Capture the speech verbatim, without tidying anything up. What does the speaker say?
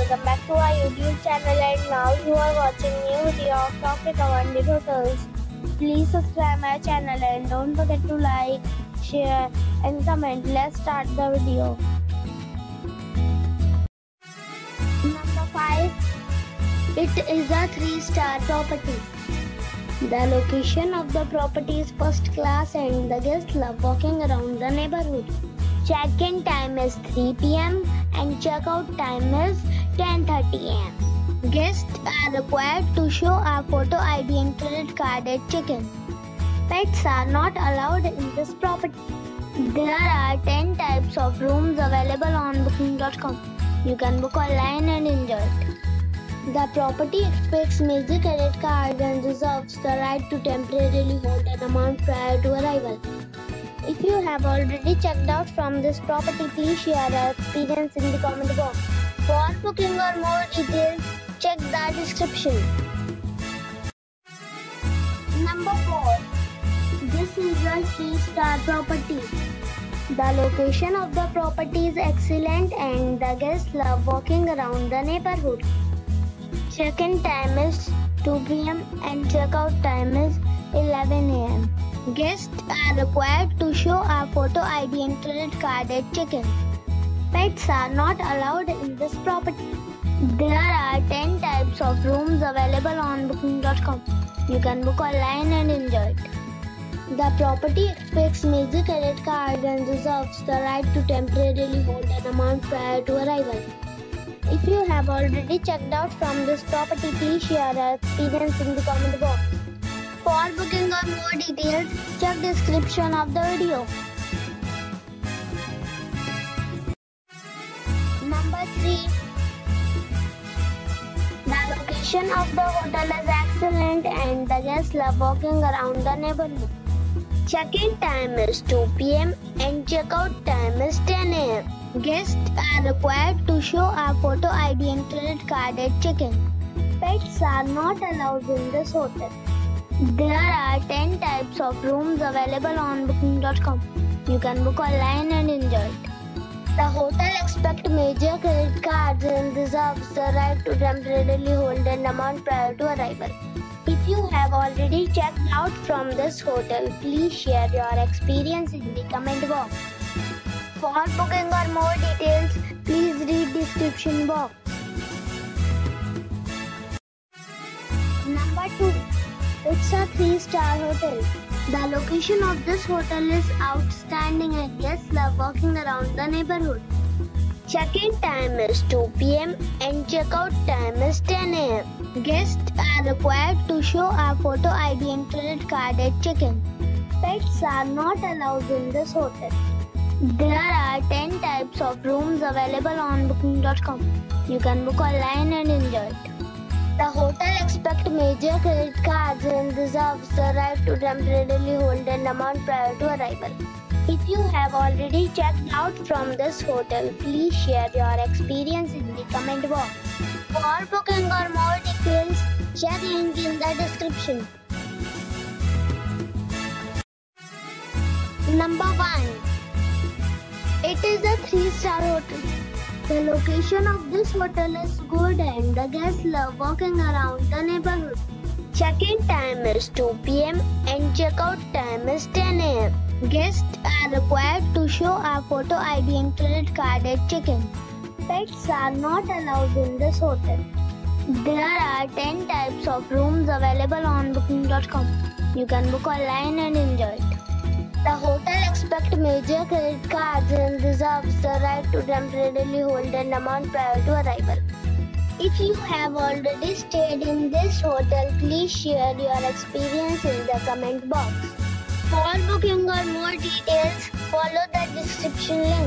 welcome back to our YouTube channel, and now you are watching new video of Tropic Avanti Hotels. Please subscribe my channel and don't forget to like, share and comment. Let's start the video. Number five. It is a three star property. The location of the property is first class and the guests love walking around the neighborhood. Check-in time is three p m and check-out time is ten thirty a m Guests are required to show a photo I D and credit card at check-in. Pets are not allowed in this property. There are ten types of rooms available on booking dot com. You can book online and enjoy it. The property expects major credit cards and reserves the right to temporarily hold an amount prior to arrival. If you have already checked out from this property, please share your experience in the comment box. For booking or more details, check the description. Number four. This is a three star property. The location of the property is excellent and the guests love walking around the neighborhood. Check-in time is two p m and check-out time is eleven a m Guests are required to show a photo I D and credit card at check-in. Pets are not allowed in this property. There are ten types of rooms available on booking dot com. You can book online and enjoy it. The property expects major credit cards and reserves the right to temporarily hold an amount prior to arrival. If you have already checked out from this property, please share your experience in the comment box. For booking or more details, check description of the video. Number three. The location of the hotel is excellent and the guests love walking around the neighborhood. Check-in time is two p m and check-out time is ten a m Guests are required to show a photo I D and credit card at check-in. Pets are not allowed in this hotel. There are ten types of rooms available on booking dot com. You can book online and enjoy it. The hotel expects major credit cards and reserves the right to temporarily hold an amount prior to arrival. If you have already checked out from this hotel, please share your experience in the comment box. For booking or more details, please read description box. Number two. It's a three star hotel. The location of this hotel is outstanding and guests love walking around the neighborhood. Check-in time is two p m and check-out time is ten a m Guests are required to show a photo I D and credit card at check-in. Pets are not allowed in this hotel. There are ten types of rooms available on booking dot com. You can book online and enjoy it. The hotel expects major credit cards and reserves the right to temporarily hold an amount prior to arrival. If you have already checked out from this hotel, please share your experience in the comment box. For booking or more details, check link in the description. Number one. It is a three star hotel. The location of this hotel is good and the guests love walking around the neighborhood. Check-in time is two p m and check-out time is ten a m Guests are required to show a photo I D and credit card at check-in. Pets are not allowed in this hotel. There are ten types of rooms available on booking dot com. You can book online and enjoy it. The hotel expects major credit cards and reserves the right to temporarily hold an amount prior to arrival. If you have already stayed in this hotel, please share your experience in the comment box. For booking or more details, follow the description link.